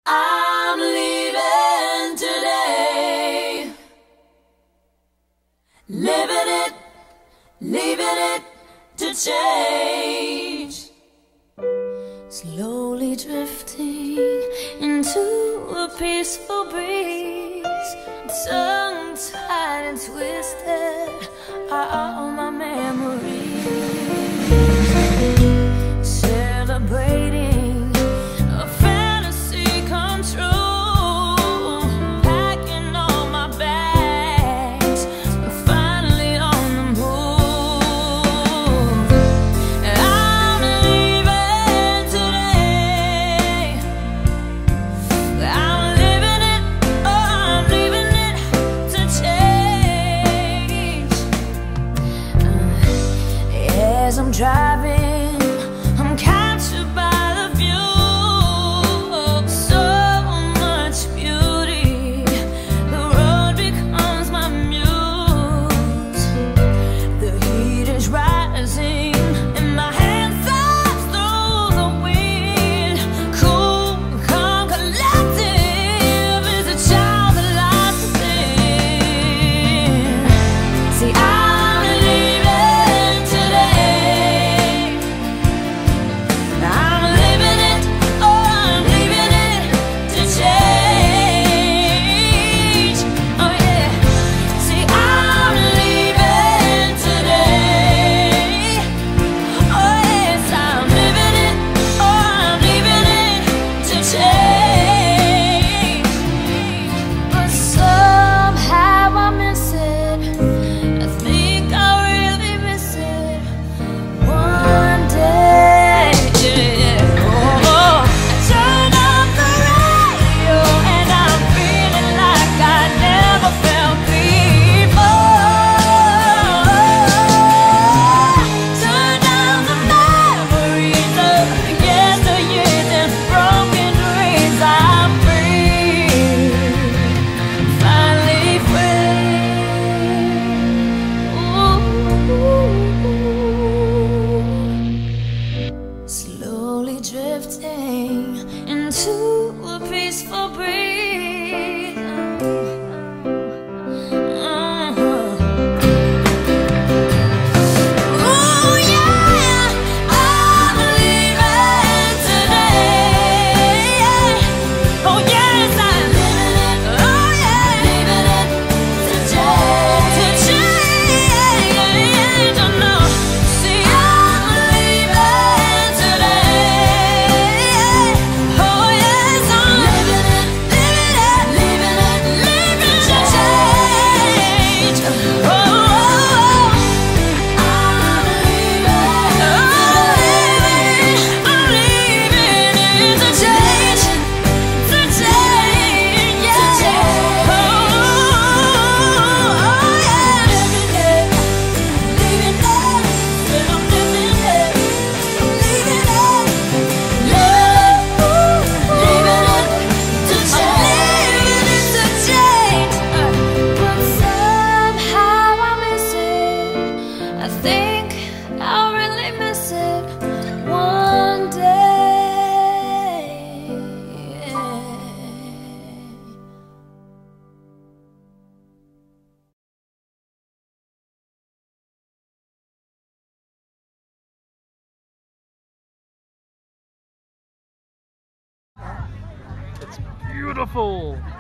I'm leaving today, leaving it to change. Slowly drifting into a peaceful breeze, tongue-tied and twisted are all my memories. Celebrating a fantasy come true, packing all my bags, finally on the move. I'm leaving today, I'm leaving it, oh, I'm leaving it to change. As I'm driving, I'm captured by the view of so much beauty. The road becomes my muse. The heat is rising and my hands up through the wind. Cool, calm, collective is a child that lies within. See, I'm leaving today, I'm living it, oh, I'm leaving it to change. Oh yeah, see, I'm leaving today. Oh yes, I'm living it, oh, I'm leaving it to change. But somehow I miss it, I think I really miss it one day. Oh, I turn up the radio and I'm feeling like I never felt before. Turn down the memories of yesteryears and broken dreams. I'm free, finally free. Ooh. Slowly drifting into a peaceful breeze. Oh yeah, I'm leaving today. Oh yes, I'm living it. Oh yeah, leaving it to change. To change. Oh no, see, I'm leaving today. Oh yes, I'm living it, leaving it to change. Oh, I'm leaving it to change, yeah. Oh yeah, leaving it, I'm leaving it, to change. But somehow I miss it, I think I'll really miss it one day. It's beautiful.